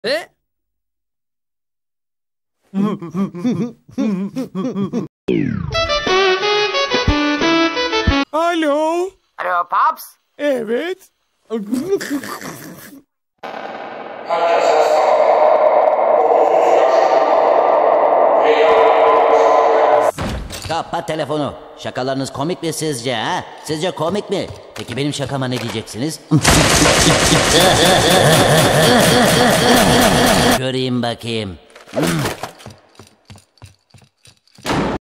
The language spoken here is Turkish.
E? Alo. Alo Paps. Evet. Kapat telefonu. Şakalarınız komik mi sizce ha? Sizce komik mi? Peki benim şakama ne diyeceksiniz? Göreyim bakayım.